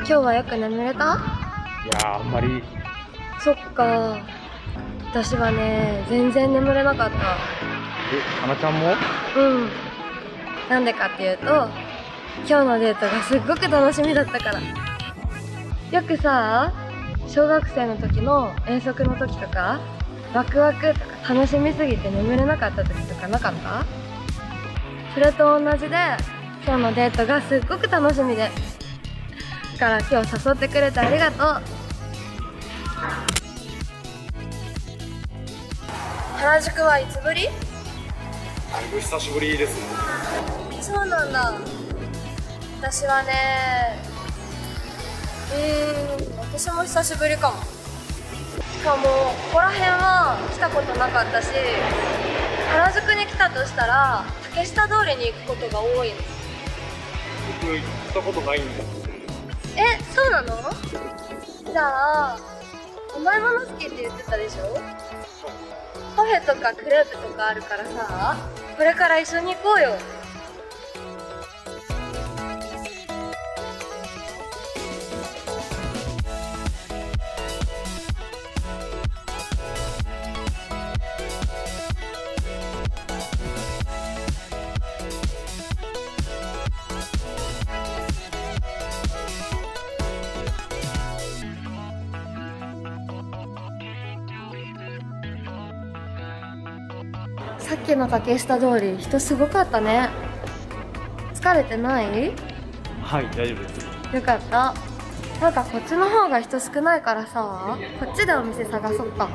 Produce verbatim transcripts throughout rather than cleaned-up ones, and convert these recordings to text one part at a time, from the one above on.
今日はよく眠れた？ いやー、あんまり。 そっか。私はね、全然眠れなかった。 え、かなちゃんも？ うん。なんでかっていうと、今日のデートがすっごく楽しみだったから。よくさ、小学生の時の遠足の時とか、ワクワクとか楽しみすぎて眠れなかった時とかなかった？それと同じで、今日のデートがすっごく楽しみで。だから今日誘ってくれてありがとう。原宿はいつぶり？ だいぶ久しぶりですね。 そうなんだ。私はね、うーん、私も久しぶりかも。しかも、ここら辺は来たことなかったし、原宿に来たとしたら、竹下通りに行くことが多いの。 僕行ったことないんです。 え、そうなの？じゃあ、甘いもの好きって言ってたでしょ？パフェとかクレープとかあるからさ、これから一緒に行こうよ。さっきの竹下通り、人すごかったね。疲れてない？ はい、大丈夫です。 よかった。なんかこっちの方が人少ないからさ、こっちでお店探そっか。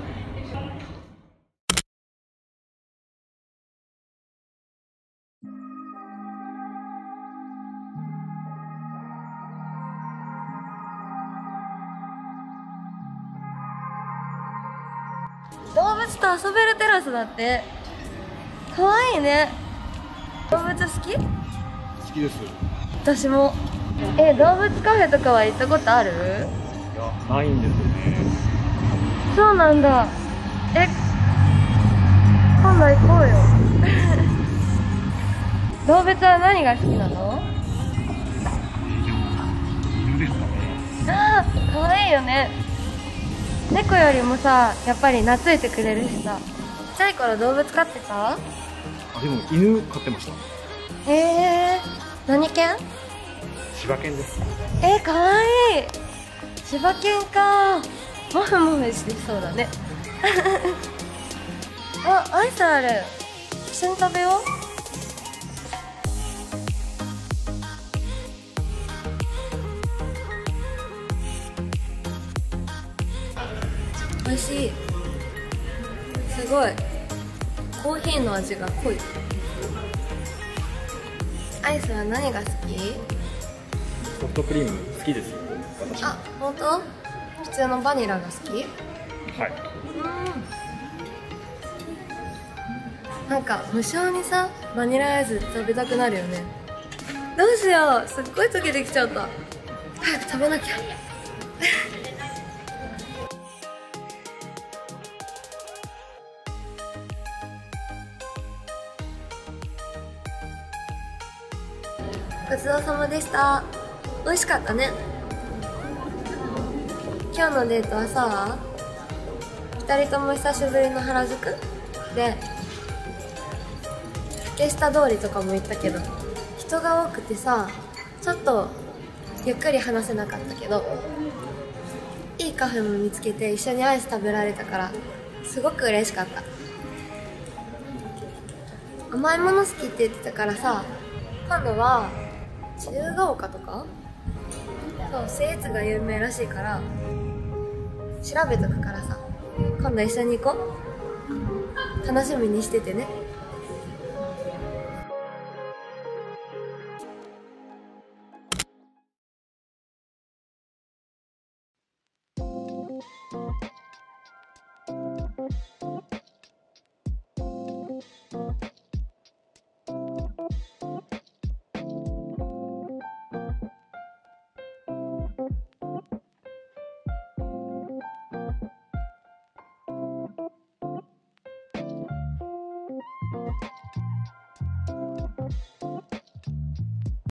動物と遊べるテラスだって。かわいいね。動物好き？ 好きです。い私も。え、動物カフェとかは行ったことある？ や、ないんですよね。 そうなんだ。え、今度行こうよ。動物は何が好きなの？ 犬ですかね。 ああ、かわいいよね。猫よりもさ、やっぱり懐いてくれるしさ。ちっちゃい頃動物飼ってた？ あ、でも犬飼ってました。 へえ、何犬？ 柴犬です。 えー、かわいい。柴犬か。もふもふしてそうだね。あ、アイスある。一緒に食べよう。美味しい。すごい。コーヒーの味が濃い。アイスは何が好き？ ソフトクリーム好きですよ、私。 あ、本当？普通のバニラが好き？ はい。 うん。なんか無性にさ、バニラアイス食べたくなるよね。どうしよう、すっごい溶けてきちゃった。早く食べなきゃ。ごちそうさまでした。美味しかったね。今日のデートはさ、ふたりとも久しぶりの原宿で、竹下通りとかも行ったけど、人が多くてさ、ちょっとゆっくり話せなかったけど、いいカフェも見つけて一緒にアイス食べられたからすごく嬉しかった。甘いもの好きって言ってたからさ、今度は自由が丘とか、そう、スイーツが有名らしいから調べとくからさ、今度一緒に行こう。楽しみにしててね。